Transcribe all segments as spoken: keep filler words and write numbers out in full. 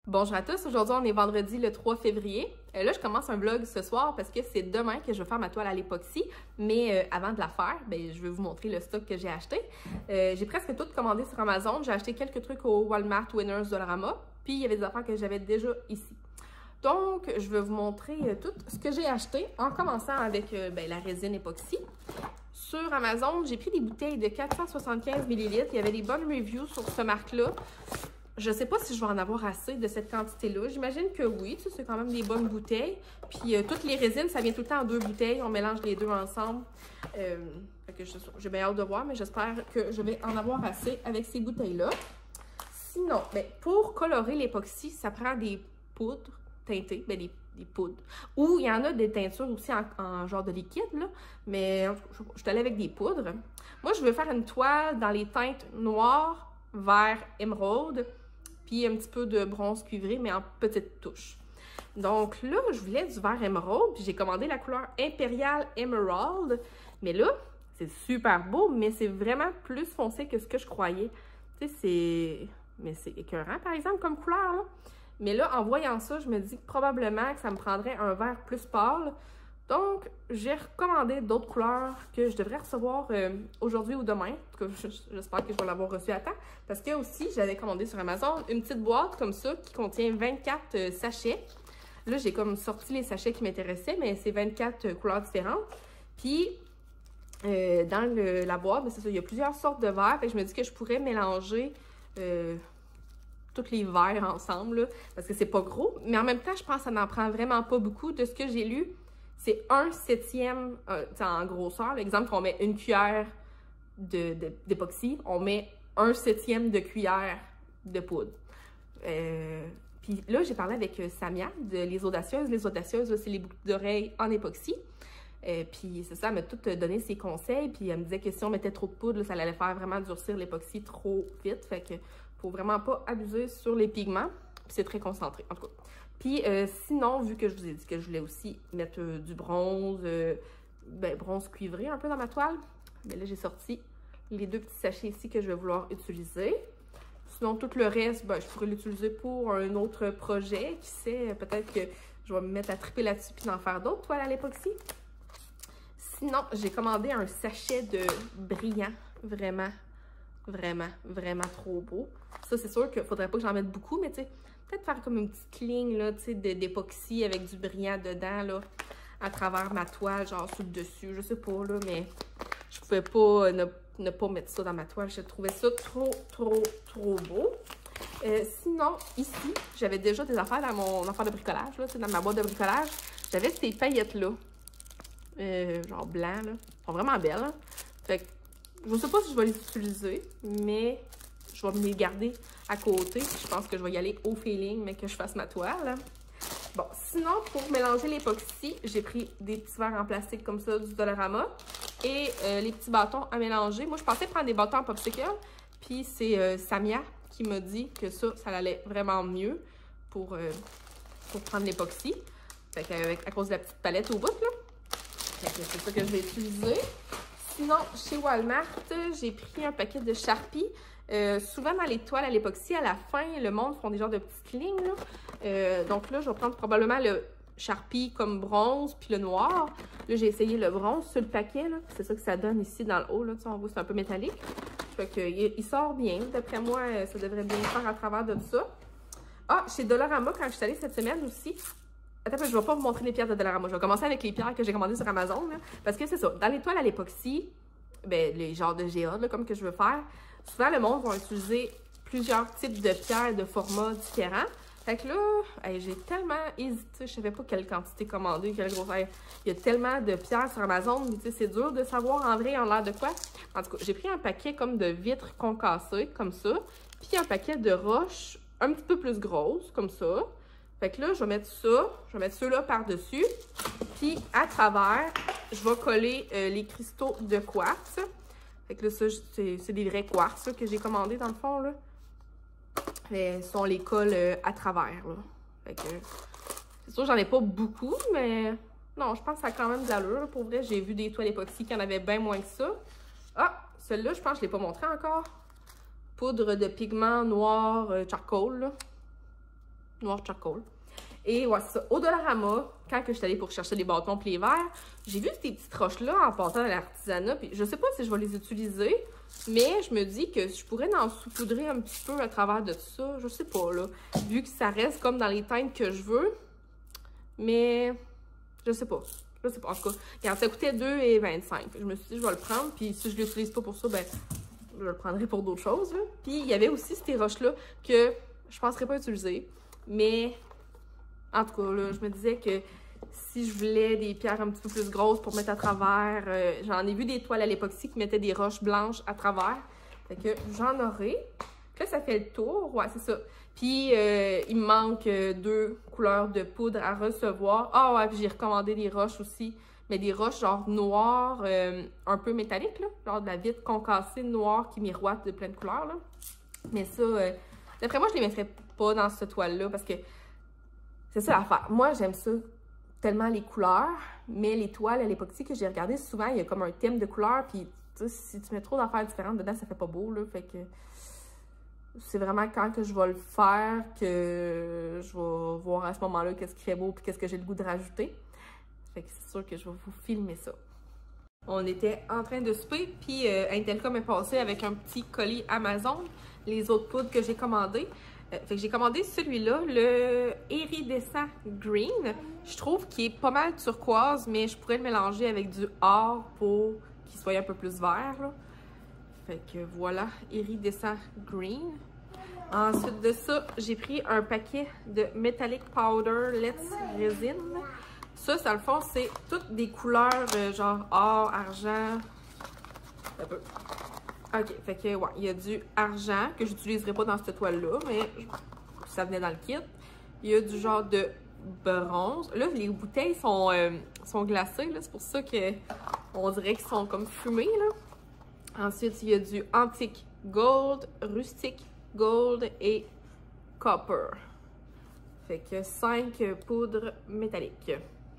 Bonjour à tous, aujourd'hui on est vendredi le trois février. Euh, là je commence un vlog ce soir parce que c'est demain que je vais faire ma toile à l'époxy. Mais euh, avant de la faire, ben, je vais vous montrer le stock que j'ai acheté. Euh, j'ai presque tout commandé sur Amazon. J'ai acheté quelques trucs au Walmart, Winners, Dollarama. Puis il y avait des affaires que j'avais déjà ici. Donc je vais vous montrer euh, tout ce que j'ai acheté en commençant avec euh, ben, la résine époxy. Sur Amazon, j'ai pris des bouteilles de quatre cent soixante-quinze millilitres. Il y avait des bonnes reviews sur ce marque-là. Je sais pas si je vais en avoir assez de cette quantité-là. J'imagine que oui, tu sais, c'est quand même des bonnes bouteilles. Puis euh, toutes les résines, ça vient tout le temps en deux bouteilles. On mélange les deux ensemble. Euh, j'ai bien hâte de voir, mais j'espère que je vais en avoir assez avec ces bouteilles-là. Sinon, ben, pour colorer l'époxy, ça prend des poudres teintées, ben, des, des poudres. Ou il y en a des teintures aussi en, en genre de liquide, là. Mais je, je suis allée avec des poudres. Moi, je veux faire une toile dans les teintes noires, vert, émeraude. Puis un petit peu de bronze cuivré, mais en petites touches. Donc là, je voulais du vert émeraude, puis j'ai commandé la couleur Imperial Emerald. Mais là, c'est super beau, mais c'est vraiment plus foncé que ce que je croyais. Tu sais, c'est... Mais c'est écœurant, par exemple, comme couleur, là. Mais là, en voyant ça, je me dis que probablement que ça me prendrait un vert plus pâle. Donc, j'ai recommandé d'autres couleurs que je devrais recevoir euh, aujourd'hui ou demain. En tout cas, j'espère que je vais l'avoir reçu à temps. Parce que aussi, j'avais commandé sur Amazon une petite boîte comme ça qui contient vingt-quatre euh, sachets. Là, j'ai comme sorti les sachets qui m'intéressaient, mais c'est vingt-quatre euh, couleurs différentes. Puis, euh, dans le, la boîte, c'est ça, il y a plusieurs sortes de verres. Et je me dis que je pourrais mélanger euh, tous les verres ensemble, là, parce que c'est pas gros. Mais en même temps, je pense que ça n'en prend vraiment pas beaucoup. De ce que j'ai lu, c'est un septième euh, en grosseur. L'exemple qu'on met une cuillère d'époxy, on met un septième de cuillère de poudre. Euh, Puis là, j'ai parlé avec Samia de Les Audacieuses. Les Audacieuses, c'est les boucles d'oreilles en époxy. Euh, puis c'est ça, elle m'a tout donné ses conseils. Puis elle me disait que si on mettait trop de poudre, là, ça allait faire vraiment durcir l'époxy trop vite. Fait que faut vraiment pas abuser sur les pigments. Puis c'est très concentré, en tout cas. Puis euh, sinon, vu que je vous ai dit que je voulais aussi mettre euh, du bronze, euh, ben, bronze cuivré un peu dans ma toile, mais là j'ai sorti les deux petits sachets ici que je vais vouloir utiliser. Sinon, tout le reste, ben, je pourrais l'utiliser pour un autre projet. Qui sait, peut-être que je vais me mettre à triper là-dessus puis d'en faire d'autres toiles à l'époxy. Sinon, j'ai commandé un sachet de brillant, vraiment, vraiment, vraiment trop beau. Ça, c'est sûr qu'il faudrait pas que j'en mette beaucoup, mais tu sais, peut-être faire comme une petite ligne là, tu sais, d'époxy avec du brillant dedans, là, à travers ma toile, genre sur le dessus, je sais pas, là, mais je pouvais pas ne, ne pas mettre ça dans ma toile. Je trouvais ça trop, trop, trop beau. Euh, sinon, ici, j'avais déjà des affaires dans mon affaire de bricolage, là, tu sais, dans ma boîte de bricolage. J'avais ces paillettes-là, euh, genre blanc, là. Elles sont vraiment belles, hein? Fait que, je sais pas si je vais les utiliser, mais je vais me les garder à côté. Je pense que je vais y aller au feeling, mais que je fasse ma toile. Bon, sinon, pour mélanger l'époxy, j'ai pris des petits verres en plastique comme ça du Dollarama et euh, les petits bâtons à mélanger. Moi, je pensais prendre des bâtons en popsicle, puis c'est euh, Samia qui m'a dit que ça, ça allait vraiment mieux pour, euh, pour prendre l'époxy. Fait qu'avec à cause de la petite palette au bout, là. Fait que c'est ça que je vais utiliser. Sinon, chez Walmart, j'ai pris un paquet de Sharpie. Euh, souvent, dans les toiles à l'époxy, à la fin, le monde font des genres de petites lignes. Là. Euh, donc là, je vais prendre probablement le Sharpie comme bronze, puis le noir. Là, j'ai essayé le bronze sur le paquet. C'est ça que ça donne ici dans le haut. Là. Tu sais, on voit, c'est un peu métallique. Fait que, il, il sort bien. D'après moi, ça devrait bien faire à travers de ça. Ah, chez Dollarama, quand je suis allée cette semaine aussi... Attends, je ne vais pas vous montrer les pierres de Dollarama. Je vais commencer avec les pierres que j'ai commandées sur Amazon. Là, parce que c'est ça. Dans les toiles à l'époxy, ben, les genres de géode, comme que je veux faire, souvent, le monde va utiliser plusieurs types de pierres de formats différents. Fait que là, hey, j'ai tellement hésité. Je savais pas quelle quantité commander, quelle grosseur. Il y a tellement de pierres sur Amazon, mais c'est dur de savoir en vrai en l'air de quoi. En tout cas, j'ai pris un paquet comme de vitres concassées, comme ça. Puis un paquet de roches un petit peu plus grosses, comme ça. Fait que là, je vais mettre ça, je vais mettre ceux-là par-dessus. Puis, à travers, je vais coller euh, les cristaux de quartz. Fait que là, ça, c'est des vrais quartz là, que j'ai commandés dans le fond, là. Et on les colle euh, à travers, là. Fait que, c'est sûr, j'en ai pas beaucoup, mais non, je pense que ça a quand même de l'allure. Pour vrai, j'ai vu des toiles époxy qui en avaient bien moins que ça. Ah, celle-là, je pense que je l'ai pas montré encore. Poudre de pigment noir euh, charcoal, là. noir charcoal. Et ouais, c'est ça. Au Dollarama, quand que je suis allée pour chercher les bâtons pis les verres, j'ai vu ces petites roches-là en passant à l'artisanat. Puis je sais pas si je vais les utiliser, mais je me dis que je pourrais en saupoudrer un petit peu à travers de ça. Je sais pas, là. Vu que ça reste comme dans les teintes que je veux. Mais je sais pas. Je sais pas. En tout cas, regarde, ça coûtait deux et vingt-cinq. Je me suis dit, je vais le prendre. Puis si je l'utilise pas pour ça, ben, je le prendrai pour d'autres choses, là. Puis il y avait aussi ces roches-là que je penserais pas utiliser. Mais en tout cas, là, je me disais que si je voulais des pierres un petit peu plus grosses pour mettre à travers, euh, j'en ai vu des toiles à l'époxy qui mettaient des roches blanches à travers. Fait que j'en aurai. Là, ça fait le tour. Ouais, c'est ça. Puis, euh, il me manque euh, deux couleurs de poudre à recevoir. Ah ouais, puis j'ai recommandé des roches aussi. Mais des roches genre noires, euh, un peu métalliques, là. Genre de la vitre concassée noire qui miroite de plein de couleurs, là. Mais ça, euh, d'après moi, je les mettrais pas dans cette toile-là parce que c'est ça l'affaire. Moi, j'aime ça tellement les couleurs, mais les toiles à l'époxy que j'ai regardées, souvent, il y a comme un thème de couleurs, puis si tu mets trop d'affaires différentes dedans, ça fait pas beau, là. Fait que c'est vraiment quand que je vais le faire que je vais voir à ce moment-là qu'est-ce qui fait beau puis qu'est-ce que j'ai le goût de rajouter. Fait que c'est sûr que je vais vous filmer ça. On était en train de souper, puis euh, Intelcom est passé avec un petit colis Amazon, les autres poudres que j'ai commandées. Euh, fait que j'ai commandé celui-là, le Iridescent Green. Je trouve qu'il est pas mal turquoise, mais je pourrais le mélanger avec du or pour qu'il soit un peu plus vert, là. Fait que voilà, Iridescent Green. Ensuite de ça, j'ai pris un paquet de Metallic Powder Let's Resin. Ça, ça le fond, c'est toutes des couleurs euh, genre or, argent. Un peu. Ok, fait que ouais, il y a du argent que j'utiliserai pas dans cette toile-là, mais ça venait dans le kit. Il y a du genre de bronze. Là, les bouteilles sont, euh, sont glacées, là, c'est pour ça que on dirait qu'ils sont comme fumés, là. Ensuite, il y a du Antique Gold, Rustic Gold et Copper. Fait que cinq poudres métalliques.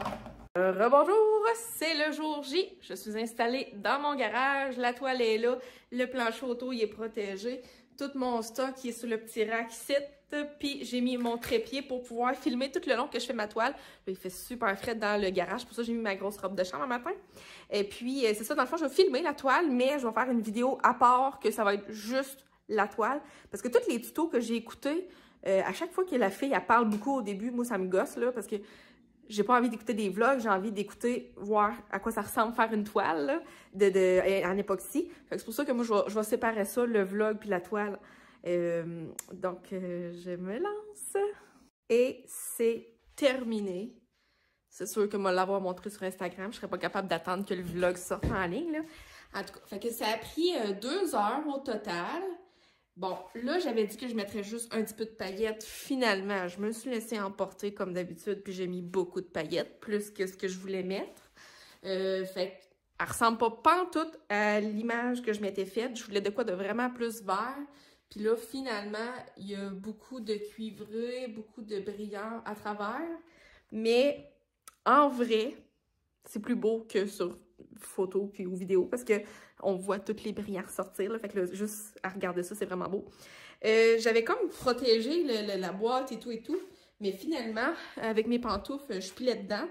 Euh, Rebonjour, c'est le jour J. Je suis installée dans mon garage. La toile est là. Le plancher auto il est protégé. Tout mon stock il est sur le petit rack ici. Puis j'ai mis mon trépied pour pouvoir filmer tout le long que je fais ma toile. Il fait super frais dans le garage. Pour ça, j'ai mis ma grosse robe de chambre un matin. Et puis, c'est ça, dans le fond, je vais filmer la toile, mais je vais faire une vidéo à part que ça va être juste la toile. Parce que tous les tutos que j'ai écoutés, euh, à chaque fois que la fille, elle parle beaucoup au début, moi, ça me gosse, là, parce que j'ai pas envie d'écouter des vlogs, j'ai envie d'écouter, voir à quoi ça ressemble faire une toile, là, de, de, en époxy. C'est pour ça que moi, je vais, je vais séparer ça, le vlog puis la toile. Euh, donc, euh, je me lance. Et c'est terminé. C'est sûr que moi l'avoir montré sur Instagram, je serais pas capable d'attendre que le vlog sorte en ligne, là. En tout cas, fait que ça a pris euh, deux heures au total. Bon, là, j'avais dit que je mettrais juste un petit peu de paillettes. Finalement, je me suis laissée emporter comme d'habitude, puis j'ai mis beaucoup de paillettes, plus que ce que je voulais mettre. Euh, fait qu'elle ressemble pas pantoute à l'image que je m'étais faite. Je voulais de quoi de vraiment plus vert. Puis là, finalement, il y a beaucoup de cuivré, beaucoup de brillant à travers. Mais en vrai, c'est plus beau que sur photo puis ou vidéo parce que on voit toutes les brillants ressortir. Là, fait que là, juste à regarder ça, c'est vraiment beau. Euh, J'avais comme protégé le, le, la boîte et tout et tout. Mais finalement, avec mes pantoufles, je pilais dedans.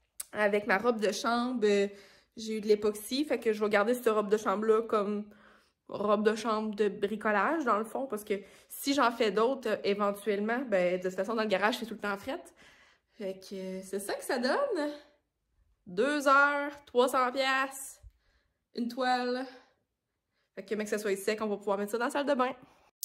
Avec ma robe de chambre, j'ai eu de l'époxy. Fait que je vais garder cette robe de chambre-là comme robe de chambre de bricolage, dans le fond, parce que si j'en fais d'autres, euh, éventuellement, ben, de toute façon, dans le garage, c'est tout le temps frette. Fait que euh, c'est ça que ça donne. Deux heures, trois cents piastres, une toile. Fait que, mec, que ça soit sec, on va pouvoir mettre ça dans la salle de bain.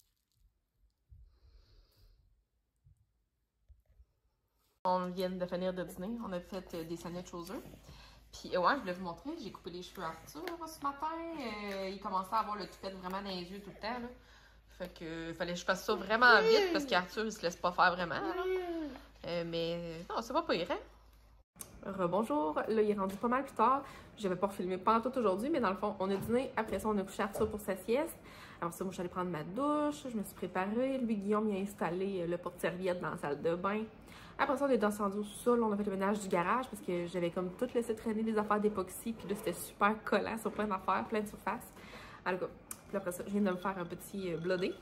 On vient de finir de dîner. On a fait euh, des sandwichs aux œufs. Puis, ouais, je voulais vous montrer, j'ai coupé les cheveux à Arthur ce matin. Euh, il commençait à avoir le toupette vraiment dans les yeux tout le temps, là. Fait que, il fallait que je fasse ça vraiment vite parce qu'Arthur, il se laisse pas faire vraiment, là. Euh, mais, non, c'est pas pire, hein? Rebonjour, là, il est rendu pas mal plus tard. J'avais pas refilmé pas tout aujourd'hui, mais dans le fond, on a dîné. Après ça, on a couché Arthur pour sa sieste. Alors ça, moi, j'allais prendre ma douche, je me suis préparée. Lui, Guillaume, il a installé le porte-serviette dans la salle de bain. Après ça, on est descendu au sol, on a fait le ménage du garage parce que j'avais comme tout laissé traîner des affaires d'époxy. Puis là, c'était super collant sur plein d'affaires, plein de surfaces. Alors, puis après ça, je viens de me faire un petit blodé.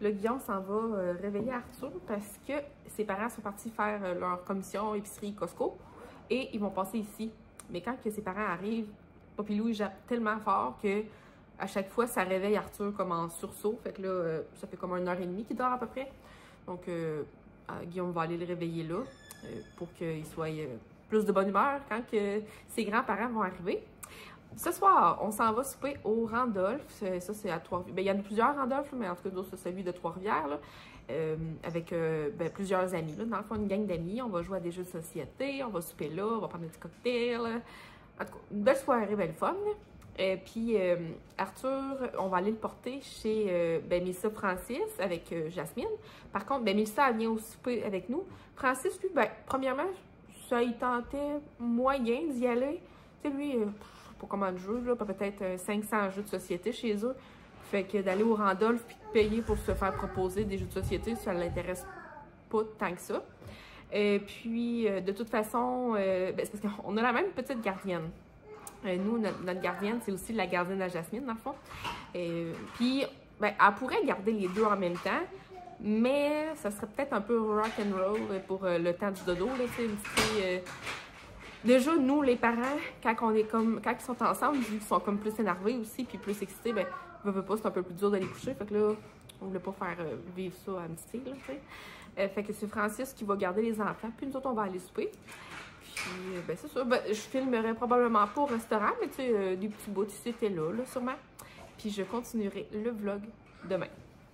Là, Guillaume s'en va euh, réveiller Arthur parce que ses parents sont partis faire euh, leur commission épicerie Costco et ils vont passer ici. Mais quand que ses parents arrivent, Papilou il jappe tellement fort que à chaque fois, ça réveille Arthur comme en sursaut. Fait que là, euh, ça fait comme une heure et demie qu'il dort à peu près. Donc, euh, Guillaume va aller le réveiller là euh, pour qu'il soit euh, plus de bonne humeur quand que ses grands-parents vont arriver. Ce soir, on s'en va souper au Randolph. Ça, c'est à Trois-Rivières. Ben, il y en a plusieurs Randolph, mais en tout cas, c'est celui de Trois-Rivières, euh, avec euh, ben, plusieurs amis. Là. Dans le fond, une gang d'amis. On va jouer à des jeux de société, on va souper là, on va prendre des petits cocktails. En tout cas, une belle soirée, belle fun. Et puis, euh, Arthur, on va aller le porter chez euh, ben, Mélissa Francis avec euh, Jasmine. Par contre, ben, Mélissa, elle vient au souper avec nous. Francis, lui, ben, premièrement, ça il tentait moyen d'y aller. Tu sais, lui, euh, pas comment de jeux, là, peut-être euh, cinq cents jeux de société chez eux. Fait que d'aller au Randolph puis de payer pour se faire proposer des jeux de société, ça ne l'intéresse pas tant que ça. Et puis, euh, de toute façon, euh, ben, c'est parce qu'on a la même petite gardienne. Euh, nous, notre, notre gardienne, c'est aussi la gardienne à Jasmine, dans le fond. Euh, puis, ben, elle pourrait garder les deux en même temps, mais ça serait peut-être un peu rock and roll pour euh, le temps du dodo, là, tu sais, une petite... Euh... Déjà, nous, les parents, quand on est comme, quand ils sont ensemble, ils sont comme plus énervés aussi, puis plus excités, ben, veut, veut pas, c'est un peu plus dur de les coucher, fait que là, on voulait pas faire euh, vivre ça à Misty, là, tu sais. Euh, fait que c'est Francis qui va garder les enfants, puis nous autres, on va aller souper. Puis, ben, c'est sûr, ben, je filmerai probablement pas au restaurant, mais tu sais, euh, des petits bouts ici étaient là, là, sûrement. Puis, je continuerai le vlog demain.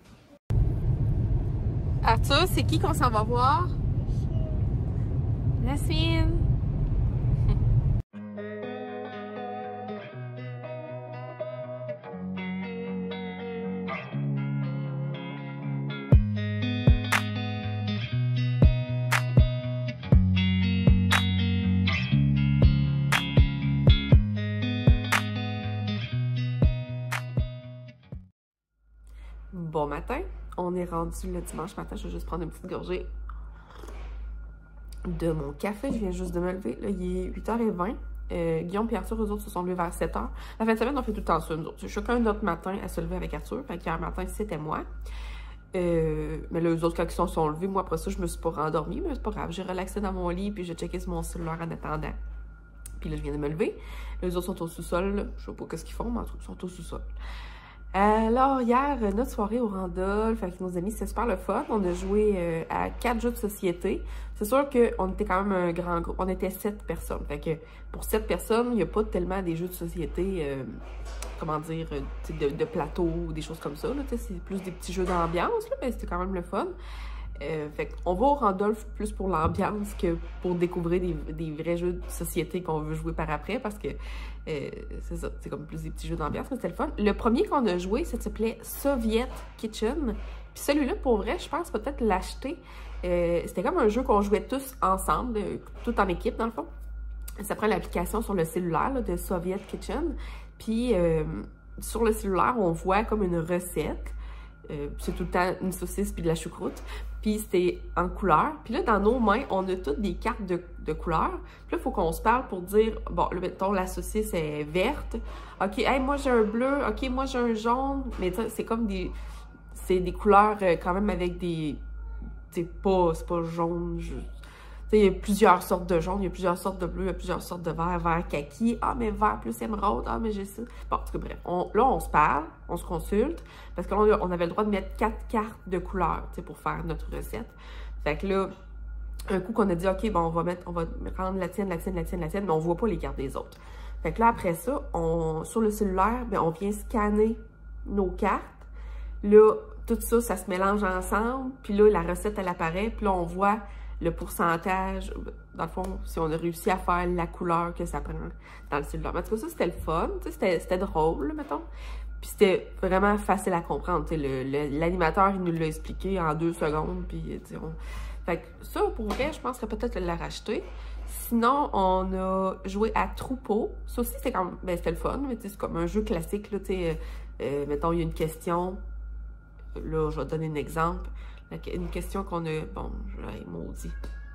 Arthur, c'est qui qu'on s'en va voir? Jasmine! Bon matin, on est rendu le dimanche matin, je vais juste prendre une petite gorgée de mon café, je viens juste de me lever, là, il est huit heures vingt, euh, Guillaume et Arthur, eux autres, se sont levés vers sept heures. La fin de semaine, on fait tout le temps ça, nous autres. Chacun notre matin à se lever avec Arthur, fait qu'hier matin, c'était moi. Euh, mais là, eux autres, quand ils sont, sont levés, moi, après ça, je me suis pas rendormie, mais c'est pas grave, j'ai relaxé dans mon lit, puis j'ai checké sur mon cellulaire en attendant. Puis là, je viens de me lever, les autres sont au sous-sol, je sais pas ce qu'ils font, mais en tout cas, ils sont au sous-sol. Alors, hier, notre soirée au Randolph avec nos amis, c'était super le fun. On a joué euh, à quatre jeux de société. C'est sûr qu'on était quand même un grand groupe. On était sept personnes. Fait que pour sept personnes, il n'y a pas tellement des jeux de société, euh, comment dire, de, de plateau ou des choses comme ça. C'est plus des petits jeux d'ambiance, mais c'était quand même le fun. Euh, fait qu'on va au Randolph plus pour l'ambiance que pour découvrir des, des vrais jeux de société qu'on veut jouer par après, parce que euh, c'est ça, c'est comme plus des petits jeux d'ambiance, mais c'était le fun. Le premier qu'on a joué, ça s'appelait Soviet Kitchen. Puis celui-là, pour vrai, je pense peut-être l'acheter. Euh, c'était comme un jeu qu'on jouait tous ensemble, tout en équipe dans le fond. Ça prend l'application sur le cellulaire là, de Soviet Kitchen. Puis euh, sur le cellulaire, on voit comme une recette. Euh, c'est tout le temps une saucisse puis de la choucroute. Puis c'était en couleur. Puis là, dans nos mains, on a toutes des cartes de, de couleurs. Puis là, il faut qu'on se parle pour dire, bon, là, mettons, la saucisse est verte. OK, hey, moi, j'ai un bleu. OK, moi, j'ai un jaune. Mais c'est comme des... C'est des couleurs euh, quand même avec des... C'est pas, pas jaune. Je... Il y a plusieurs sortes de jaune, il y a plusieurs sortes de bleu, il y a plusieurs sortes de vert, vert kaki. Ah, mais vert plus émeraude. Ah, mais j'ai ça. Bon, en tout cas, bref. On, là, on se parle, on se consulte. Parce que là, on avait le droit de mettre quatre cartes de couleurs, tu sais, pour faire notre recette. Fait que là, un coup qu'on a dit, OK, bon, on va mettre, on va prendre la tienne, la tienne, la tienne, la tienne, mais on voit pas les cartes des autres. Fait que là, après ça, on, sur le cellulaire, bien, on vient scanner nos cartes. Là, tout ça, ça se mélange ensemble. Puis là, la recette, elle apparaît. Puis là, on voit le pourcentage, dans le fond, si on a réussi à faire la couleur que ça prend dans le cellulaire. Mais en tout cas, ça, c'était le fun, c'était drôle, mettons. Puis c'était vraiment facile à comprendre, l'animateur, il nous l'a expliqué en deux secondes, puis on... Fait que ça, pour vrai, je penserais peut-être la racheter. Sinon, on a joué à Troupeau. Ça aussi, c'est comme, ben, c'était le fun, mais c'est comme un jeu classique, là, tu sais, euh, mettons, il y a une question, là, je vais te donner un exemple. Une question qu'on a... Bon, je maudit.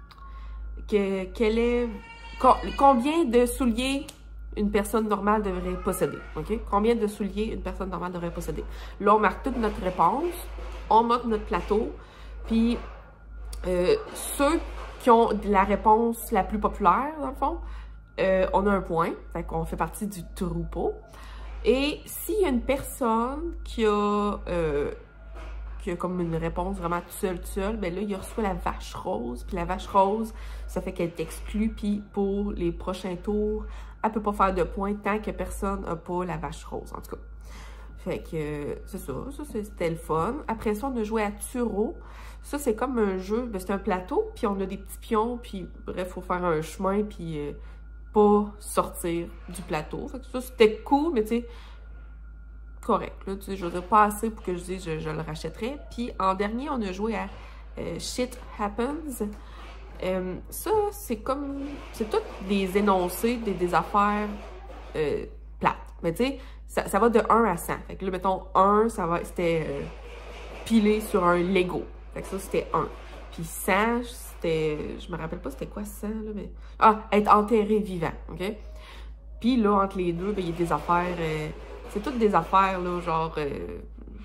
Que, quel est... Combien de souliers une personne normale devrait posséder? OK? Combien de souliers une personne normale devrait posséder? Là, on marque toute notre réponse. on monte notre plateau, puis euh, ceux qui ont la réponse la plus populaire, dans le fond, euh, on a un point, fait qu'on fait partie du troupeau. Et s'il y a une personne qui a, euh, qui a comme une réponse vraiment tout seul, tout seul, ben là, il reçoit la vache rose, puis la vache rose, ça fait qu'elle est exclue, puis pour les prochains tours, elle peut pas faire de points tant que personne n'a pas la vache rose, en tout cas. Fait que euh, c'est ça, ça c'était le fun. Après ça, on a joué à Turo. Ça, c'est comme un jeu, ben, c'est un plateau, puis on a des petits pions, puis bref, il faut faire un chemin, puis euh, pas sortir du plateau. Fait que ça, c'était cool, mais tu sais, correct. Là, tu sais, je veux dire, pas assez pour que je dise je, je le rachèterais. Puis en dernier, on a joué à euh, Shit Happens. Euh, ça, c'est comme, c'est toutes des énoncés, des, des affaires euh, plates. Mais tu sais, ça, ça va de un à cent. Fait que là, mettons, un, ça va, c'était euh, pilé sur un Lego. Fait que ça, c'était un. Puis cent, c'était... Je me rappelle pas c'était quoi cent, là, mais... Ah, être enterré vivant, OK? Puis là, entre les deux, ben, il y a des affaires... Euh... C'est toutes des affaires, là, genre... Euh...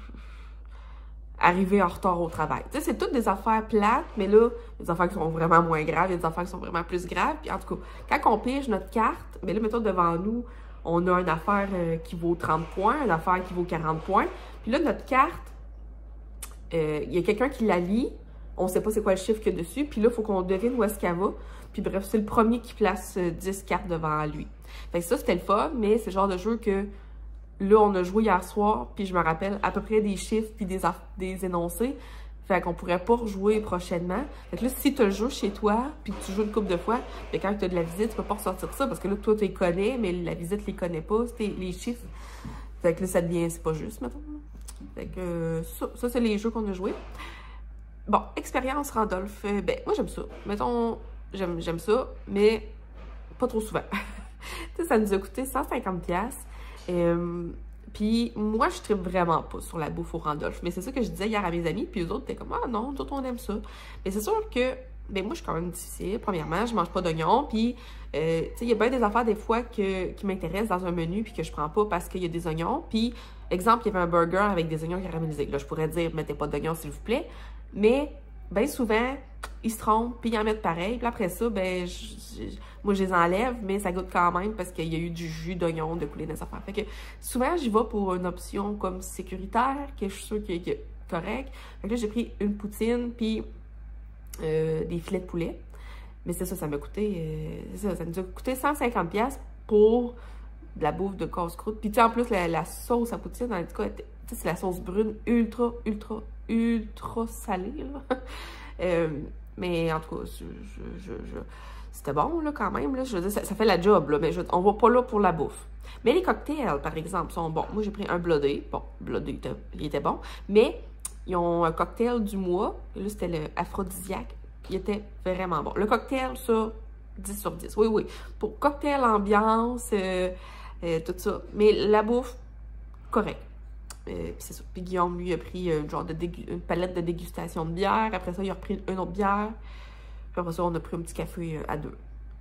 Arriver en retard au travail. Tu sais, c'est toutes des affaires plates, mais là, des affaires qui sont vraiment moins graves, il y a des affaires qui sont vraiment plus graves. Puis en tout cas, quand on pige notre carte, ben là, mettons, devant nous, on a une affaire euh, qui vaut trente points, une affaire qui vaut quarante points. Puis là, notre carte, euh, il y a quelqu'un qui la lit, on ne sait pas c'est quoi le chiffre qu'il y a dessus, puis là, il faut qu'on devine où est-ce qu'elle va. Puis bref, c'est le premier qui place euh, dix cartes devant lui. Fait que ça, c'était le fun, mais c'est le genre de jeu que là, on a joué hier soir, puis je me rappelle à peu près des chiffres puis des, des énoncés. Fait qu'on pourrait pas rejouer prochainement. Fait que là, si tu as le jeu chez toi, puis que tu joues une couple de fois, mais quand tu as de la visite, tu peux pas ressortir ça, parce que là, toi, tu les connais, mais la visite les connaît pas, c'est les chiffres. Fait que là, ça devient, c'est pas juste, mettons. Fait que euh, ça, ça c'est les jeux qu'on a joués. Bon, expérience Randolph, euh, ben, moi, j'aime ça. Mettons, j'aime ça, mais pas trop souvent. Tu sais, ça nous a coûté cent cinquante dollars. Euh, puis moi, je tripe vraiment pas sur la bouffe au Randolph. Mais c'est ça que je disais hier à mes amis, puis eux autres étaient comme « Ah non, nous autres, on aime ça. » Mais c'est sûr que, ben moi, je suis quand même difficile. Premièrement, je mange pas d'oignons, puis, euh, tu sais, il y a bien des affaires des fois que, qui m'intéressent dans un menu, puis que je prends pas parce qu'il y a des oignons. Puis, exemple, il y avait un burger avec des oignons caramélisés. Là, je pourrais dire « Mettez pas d'oignons, s'il vous plaît. » Mais, bien souvent, ils se trompent, puis ils en mettent pareil. Puis après ça, ben, je, je, moi, je les enlève, mais ça goûte quand même parce qu'il y a eu du jus d'oignon de couler dans les affaires. Fait que souvent, j'y vais pour une option comme sécuritaire, que je suis sûre qu'il est correct. Fait que là, j'ai pris une poutine, puis euh, des filets de poulet. Mais c'est ça, ça m'a coûté, euh, ça, ça nous a coûté cent cinquante dollars pour de la bouffe de casse-croûte. Puis tu sais, en plus, la, la sauce à poutine, en tout cas, c'est la sauce brune ultra, ultra, ultra salée, là. euh, mais en tout cas, je, je, je, c'était bon, là, quand même, là. Je veux dire, ça, ça fait la job, là, mais je, on va pas là pour la bouffe. Mais les cocktails, par exemple, sont bons. Moi, j'ai pris un Bloodé. Bon, Bloodé, il était, il était bon. Mais ils ont un cocktail du mois. Là, c'était le aphrodisiaque. Il était vraiment bon. Le cocktail, ça, dix sur dix. Oui, oui. Pour cocktail, ambiance, euh, euh, tout ça. Mais la bouffe, correct. Euh, puis c'est ça. Puis Guillaume, lui, a pris euh, genre de une palette de dégustation de bière. Après ça, il a repris une autre bière. Puis après ça, on a pris un petit café euh, à deux.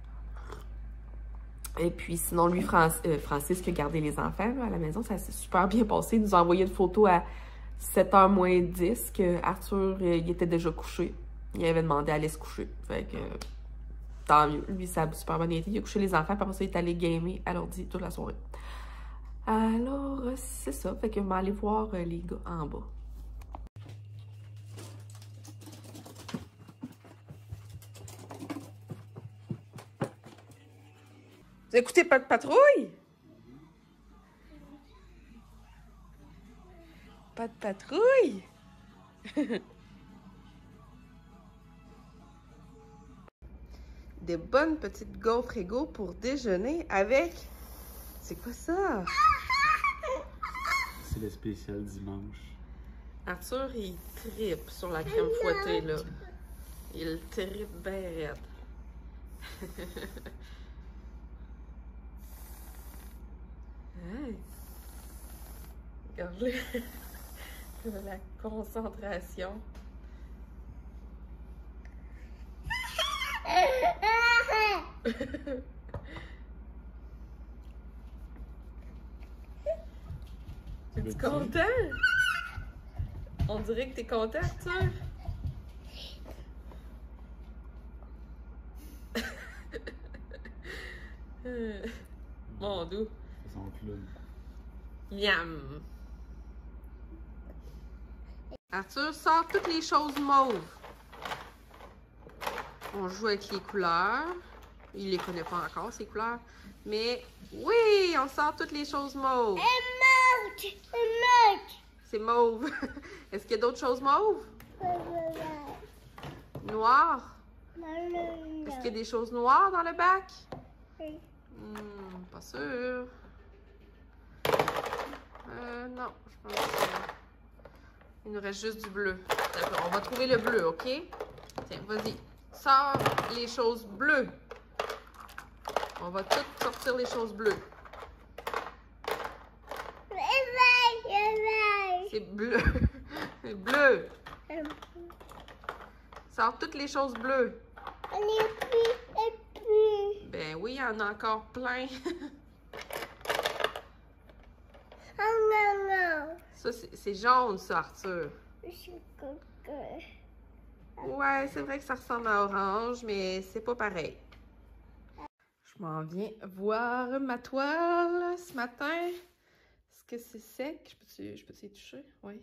Et puis sinon, lui, Franc euh, Francis, qui a gardé les enfants là, à la maison, ça s'est super bien passé. Il nous a envoyé une photo à sept heures moins dix que Arthur, euh, il était déjà couché. Il avait demandé à aller se coucher. Fait que, euh, tant mieux. Lui, ça a super bien été. Il a couché les enfants, puis après ça, il est allé gamer à l'ordi toute la soirée. Alors, c'est ça. Fait que je vais aller voir euh, les gars en bas. Vous écoutez Pas de patrouille? Pas de patrouille? Des bonnes petites gaufres égaux pour déjeuner avec... C'est quoi ça? C'est le spécial dimanche. Arthur, il tripe sur la crème fouettée, là. Il tripe bien raide. Hey. Regardez. La concentration. Es-tu content? On dirait que t'es content, Arthur? Mon doux. C'est son club. Miam! Arthur sort toutes les choses mauves. On joue avec les couleurs. Il les connaît pas encore, ces couleurs. Mais oui, on sort toutes les choses mauves. C'est mauve. Est-ce qu'il y a d'autres choses mauves? Noir? Est-ce qu'il y a des choses noires dans le bac? Hmm, pas sûr. Euh, non, je pense qu'il nous reste juste du bleu. D'accord, on va trouver le bleu, OK? Tiens, vas-y. Sors les choses bleues. On va toutes sortir les choses bleues. C'est bleu. C'est bleu. Sors toutes les choses bleues. Ben oui, il y en a encore plein. Ça, c'est jaune, ça, Arthur. Ouais, c'est vrai que ça ressemble à orange, mais c'est pas pareil. Je m'en viens voir ma toile ce matin. Est-ce que c'est sec? Je peux-tu je peux-tu y toucher? Oui.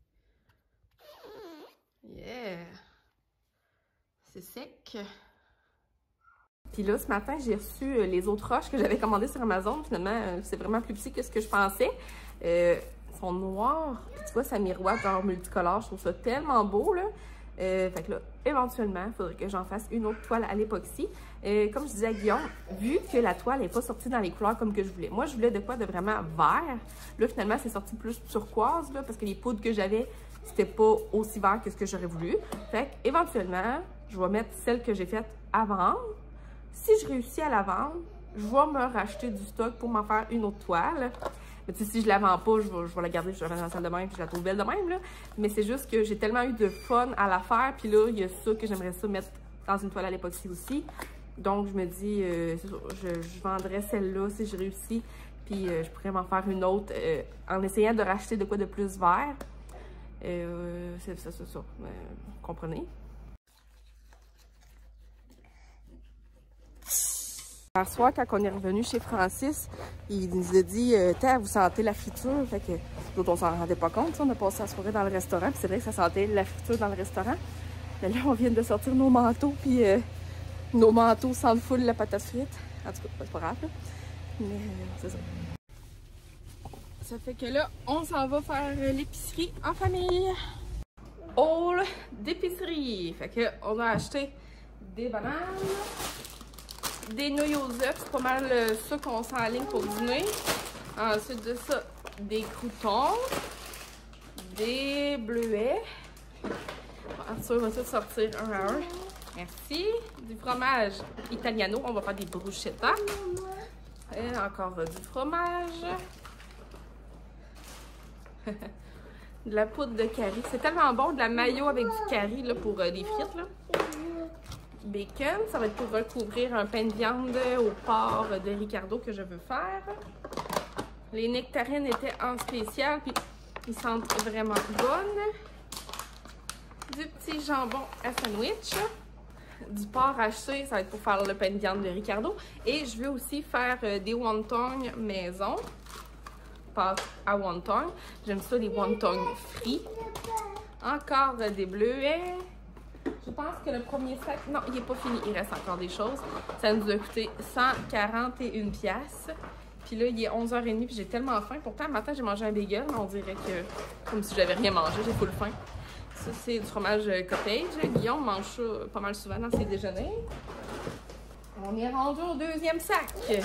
Yeah! C'est sec. Puis là, ce matin, j'ai reçu les autres roches que j'avais commandées sur Amazon. Finalement, c'est vraiment plus petit que ce que je pensais. Euh, ils sont noirs. Puis tu vois, ça miroite genre multicolore. Je trouve ça tellement beau, là. Euh, fait que là, éventuellement, il faudrait que j'en fasse une autre toile à l'époxy. Euh, comme je disais à Guillaume, vu que la toile n'est pas sortie dans les couleurs comme que je voulais. Moi, je voulais de quoi de vraiment vert. Là, finalement, c'est sorti plus turquoise, là, parce que les poudres que j'avais, c'était pas aussi vert que ce que j'aurais voulu. Fait que, éventuellement, je vais mettre celle que j'ai faite à vendre. Si je réussis à la vendre, je vais me racheter du stock pour m'en faire une autre toile. Mais tu sais, si je la vends pas, je vais, je vais la garder, je vais la mettre dans la salle de bain, puis je la trouve belle de même, là. Mais c'est juste que j'ai tellement eu de fun à la faire, puis là, il y a ça que j'aimerais ça mettre dans une toile à l'époxy aussi. Donc, je me dis, euh, je, je vendrais celle-là si je réussis, puis euh, je pourrais m'en faire une autre euh, en essayant de racheter de quoi de plus vert. Euh, c'est ça, c'est ça. Euh, vous comprenez? Hier soir, quand on est revenu chez Francis, il nous a dit euh, « T'as, vous sentez la friture? » Fait que d'autres, on s'en rendait pas compte. On a passé la soirée dans le restaurant, puis c'est vrai que ça sentait la friture dans le restaurant. Mais là, on vient de sortir nos manteaux, puis euh, nos manteaux sentent full la patate frite. En tout cas, c'est pas grave, là. Mais euh, c'est ça. Ça fait que là, on s'en va faire l'épicerie en famille. Haul d'épicerie. Fait que on a acheté des bananes, des nouilles aux œufs, c'est pas mal ça qu'on s'enligne pour dîner. Ensuite de ça, des croutons, des bleuets. Arthur va tout sortir un à un. Merci. Du fromage italiano, on va faire des bruschetta. Et encore du fromage. De la poudre de curry. C'est tellement bon, de la mayo avec du curry là, pour euh, des frites. Là. Bacon, ça va être pour recouvrir un pain de viande au porc de Ricardo que je veux faire. Les nectarines étaient en spécial, puis ils sentent vraiment bonnes. Du petit jambon à sandwich. Du porc haché, ça va être pour faire le pain de viande de Ricardo. Et je veux aussi faire euh, des wontons maison. Pâte à wonton. J'aime ça, les wontons frits. Encore euh, des bleuets. Je pense que le premier sac... Non, il n'est pas fini. Il reste encore des choses. Ça nous a coûté cent quarante et une piastres. Puis là, il est onze heures trente puis j'ai tellement faim. Pourtant, le matin, j'ai mangé un bagel, mais on dirait que... Comme si j'avais rien mangé. J'ai full faim. Ça, c'est du fromage cottage. Guillaume mange ça pas mal souvent dans ses déjeuners. On est rendu au deuxième sac.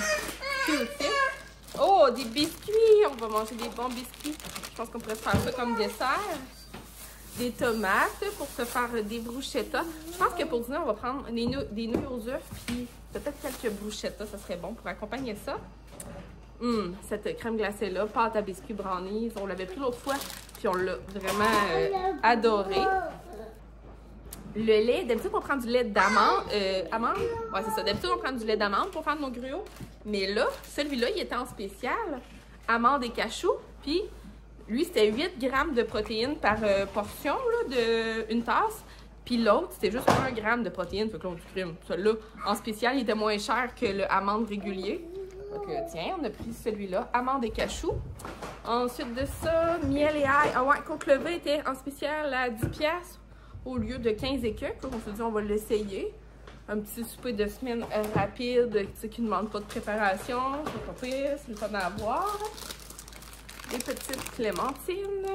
Oh, des biscuits! On va manger des bons biscuits. Je pense qu'on pourrait se faire ça comme dessert. Des tomates pour se faire des bruschetta. Je pense que pour dîner, on va prendre des, nou des nouilles aux œufs, puis peut-être quelques bruschetta, ça serait bon pour accompagner ça. Hum, cette crème glacée-là, pâte à biscuits brownies, on l'avait pris l'autre fois, puis on l'a vraiment euh, adoré. Le lait, d'habitude, on prend du lait d'amande. Euh, amande? Ouais, c'est ça. D'habitude, on prend du lait d'amande pour faire nos gruaux. Mais là, celui-là, il était en spécial. Amande et cachou. Puis, Lui, c'était huit grammes de protéines par euh, portion, là, de une tasse. Puis l'autre, c'était juste un gramme de protéines. Fait que là, on crime. Celui-là, en spécial, il était moins cher que le amande régulier. Donc, euh, tiens, on a pris celui-là, amande et cachou. Ensuite de ça, miel et ail. Ah ouais, côte levée était en spécial à dix piastres au lieu de quinze et quelques. On s'est dit, on va l'essayer. Un petit souper de semaine euh, rapide, tu sais, qui ne demande pas de préparation. C'est pas pire, c'est le fun à avoir. Des petites clémentines.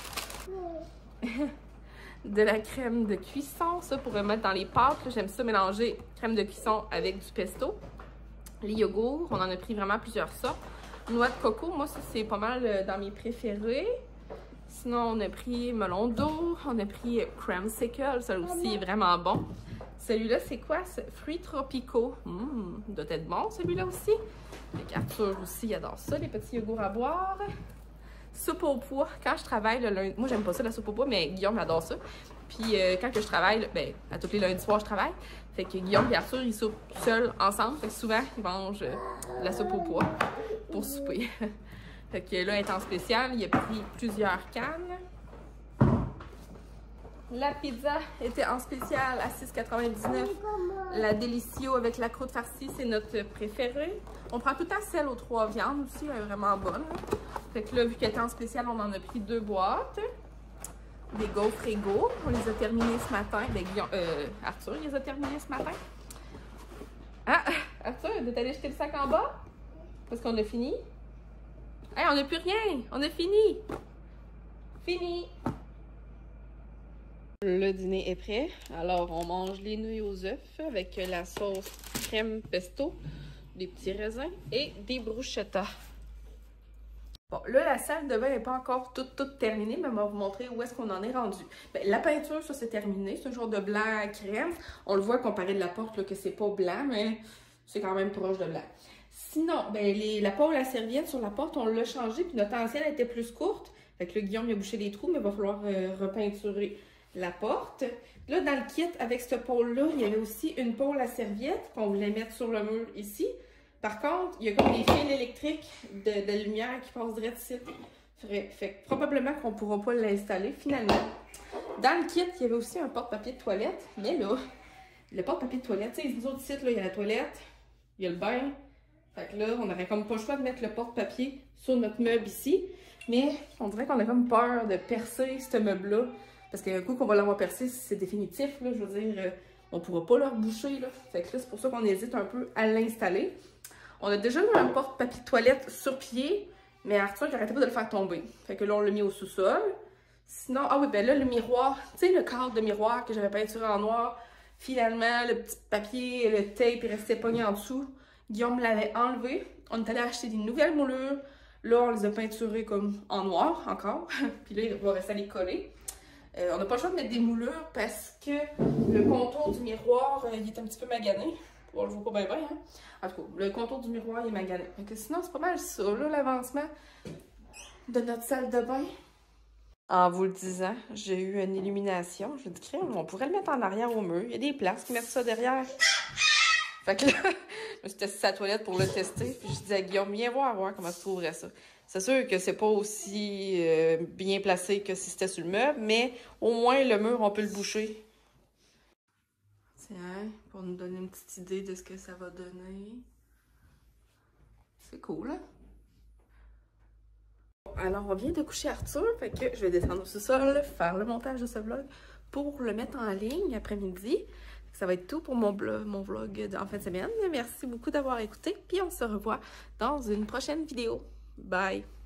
De la crème de cuisson, ça pour mettre dans les pâtes. J'aime ça mélanger crème de cuisson avec du pesto. Les yogourts, on en a pris vraiment plusieurs sortes. Noix de coco, moi ça c'est pas mal dans mes préférés. Sinon on a pris melon d'eau, on a pris creamsicle, ça aussi est vraiment bon. Celui-là c'est quoi? Fruits tropicaux. Mmh, il doit être bon celui-là aussi. Avec Arthur aussi, il adore ça, les petits yogourts à boire. Soupe au pois. Quand je travaille le lundi, moi j'aime pas ça la soupe au pois, mais Guillaume adore ça. Puis euh, quand que je travaille, ben à tous les lundis soirs je travaille. Fait que Guillaume et Arthur ils soupent seuls ensemble. Fait que souvent ils mangent euh, la soupe au pois pour souper. Fait que là, étant spécial, il a pris plusieurs cannes. La pizza était en spécial à six quatre-vingt-dix-neuf. La Delicio avec la croûte farcie, c'est notre préférée. On prend tout le temps celle aux trois viandes aussi, elle est vraiment bonne. Fait que là, vu qu'elle était en spécial, on en a pris deux boîtes. Des gaufres égaux. On les a terminés ce matin. Ben, Guillaume, euh, Arthur les a terminés ce matin. Ah, Arthur, t'es allé jeter le sac en bas? Parce qu'on a fini. Hey, on n'a plus rien! On a fini! Fini! Le dîner est prêt. Alors, on mange les nouilles aux œufs avec la sauce crème pesto, des petits raisins et des bruschetta. Bon, là, la salle de bain n'est pas encore toute, toute terminée, mais on va vous montrer où est-ce qu'on en est rendu. Bien, la peinture, ça, c'est terminé. C'est un genre de blanc à crème. On le voit comparé de la porte, là, que c'est pas blanc, mais c'est quand même proche de blanc. Sinon, ben, les, la pôle à serviette sur la porte, on l'a changé, puis notre ancienne était plus courte. Fait que là, Guillaume, il a bouché les trous, mais il va falloir euh, repeinturer la porte. Là, dans le kit, avec ce pôle-là, il y avait aussi une pôle à serviette qu'on voulait mettre sur le mur ici. Par contre, il y a comme des fils électriques de, de lumière qui passent direct ici. Fait, fait que probablement qu'on ne pourra pas l'installer finalement. Dans le kit, il y avait aussi un porte-papier de toilette. Mais là, le porte-papier de toilette, tu sais, les autres sites, là, il y a la toilette, il y a le bain. Fait que là, on n'aurait comme pas le choix de mettre le porte-papier sur notre meuble ici. Mais on dirait qu'on a comme peur de percer ce meuble-là. Parce qu'un coup qu'on va l'avoir percé, c'est définitif, là, je veux dire, on ne pourra pas le reboucher, là. Fait que là, c'est pour ça qu'on hésite un peu à l'installer. On a déjà mis un porte-papier de toilette sur pied, mais Arthur, il arrêtait pas de le faire tomber. Fait que là, on l'a mis au sous-sol. Sinon, ah oui, ben là, le miroir, tu sais, le cadre de miroir que j'avais peinturé en noir, finalement, le petit papier, le tape, il restait pogné en dessous. Guillaume l'avait enlevé. On est allé acheter des nouvelles moulures. Là, on les a peinturées comme en noir, encore. Puis là, il va rester à les coller. Euh, on n'a pas le choix de mettre des moulures parce que le contour du miroir, euh, il est un petit peu magané. On le voit pas bien bien, hein? En tout cas, le contour du miroir, il est magané. Donc, sinon, c'est pas mal ça, là, l'avancement de notre salle de bain. En vous le disant, j'ai eu une illumination. Je me dis, on pourrait le mettre en arrière au mur. Il y a des places qui mettent ça derrière. Fait que là, je me suis testé sa toilette pour le tester. Puis je dis à Guillaume, viens voir, voir comment se trouverait ça. C'est sûr que c'est pas aussi euh, bien placé que si c'était sur le meuble, mais au moins le mur, on peut le boucher. Tiens, pour nous donner une petite idée de ce que ça va donner. C'est cool, hein? Alors, on vient de coucher Arthur, fait que je vais descendre au sous-sol, faire le montage de ce vlog pour le mettre en ligne après-midi. Ça va être tout pour mon, blog, mon vlog en fin de semaine. Merci beaucoup d'avoir écouté, puis on se revoit dans une prochaine vidéo. Bye!